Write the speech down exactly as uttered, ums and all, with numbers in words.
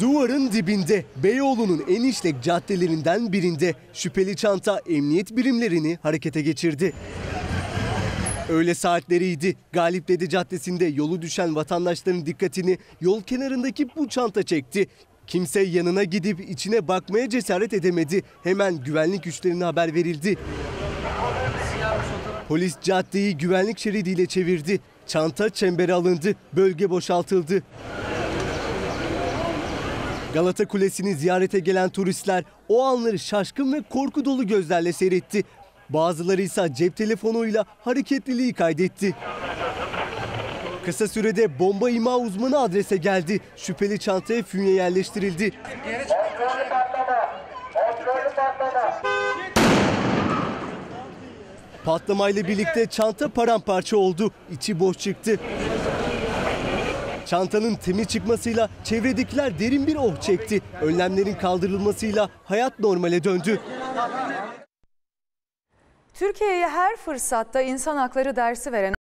Duvarın dibinde, Beyoğlu'nun en işlek caddelerinden birinde şüpheli çanta emniyet birimlerini harekete geçirdi. Öğle saatleriydi. Galipdede Caddesi'nde yolu düşen vatandaşların dikkatini yol kenarındaki bu çanta çekti. Kimse yanına gidip içine bakmaya cesaret edemedi. Hemen güvenlik güçlerine haber verildi. Polis caddeyi güvenlik şeridiyle çevirdi. Çanta çembere alındı, bölge boşaltıldı. Galata Kulesi'ni ziyarete gelen turistler o anları şaşkın ve korku dolu gözlerle seyretti. Bazıları ise cep telefonuyla hareketliliği kaydetti. Kısa sürede bomba imha uzmanı adrese geldi. Şüpheli çantaya fünye yerleştirildi. Patlamayla birlikte çanta paramparça oldu. İçi boş çıktı. Çantanın temiz çıkmasıyla çevredekiler derin bir oh çekti. Önlemlerin kaldırılmasıyla hayat normale döndü. Türkiye'ye her fırsatta insan hakları dersi veren